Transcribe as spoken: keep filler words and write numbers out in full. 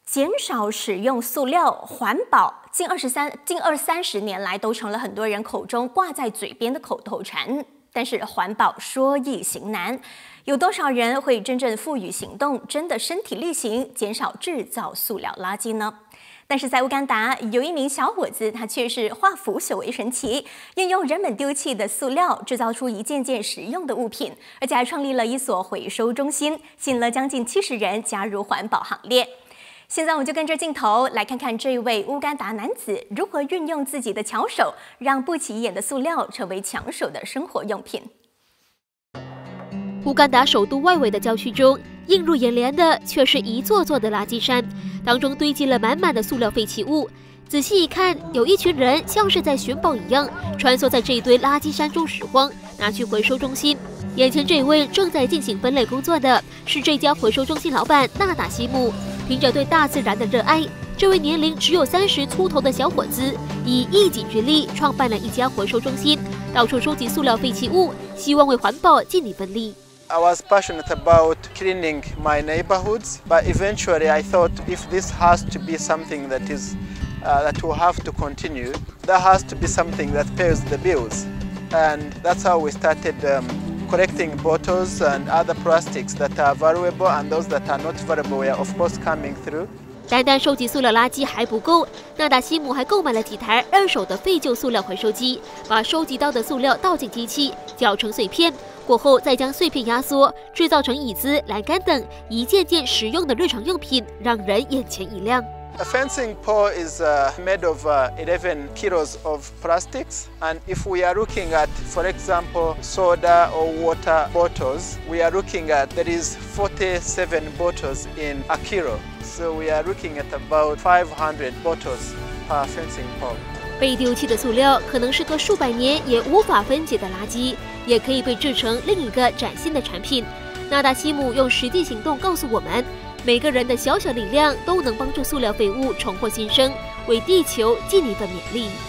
减少使用塑料，环保，近二十三近二三十年来都成了很多人口中挂在嘴边的口头禅。但是环保说易行难，有多少人会真正付诸行动，真的身体力行，减少制造塑料垃圾呢？但是在乌干达，有一名小伙子，他却是化腐朽为神奇，运用人们丢弃的塑料，制造出一件件实用的物品，而且还创立了一所回收中心，吸引了将近七十人加入环保行列。现在我们就跟着镜头来看看这位乌干达男子如何运用自己的巧手，让不起眼的塑料成为抢手的生活用品。 乌干达首都外围的郊区中，映入眼帘的却是一座座的垃圾山，当中堆积了满满的塑料废弃物。仔细一看，有一群人像是在寻宝一样，穿梭在这一堆垃圾山中拾荒，拿去回收中心。眼前这位正在进行分类工作的是这家回收中心老板纳达西姆。凭着对大自然的热爱，这位年龄只有三十出头的小伙子以一己之力创办了一家回收中心，到处收集塑料废弃物，希望为环保尽一份力。 I was passionate about cleaning my neighborhoods, but eventually I thought if this has to be something that is uh, that will have to continue, that has to be something that pays the bills, and that's how we started um, collecting bottles and other plastics that are valuable, and those that are not valuable are of course coming through. 单单收集塑料垃圾还不够，纳达西姆还购买了几台二手的废旧塑料回收机，把收集到的塑料倒进机器，搅成碎片，过后再将碎片压缩，制造成椅子、栏杆等一件件实用的日常用品，让人眼前一亮。 A fencing pole is uh, made of uh, eleven kilos of plastics, and if we are looking at, for example, soda or water bottles, we are looking at there is forty-seven bottles in a kilo. So we are looking at about five hundred bottles per fencing pole. 被丢弃的塑料可能是个数百年也无法分解的垃圾，也可以被制成另一个崭新的产品。纳达西姆用实际行动告诉我们，每个人的小小力量都能帮助塑料废物重获新生，为地球尽一份勉力。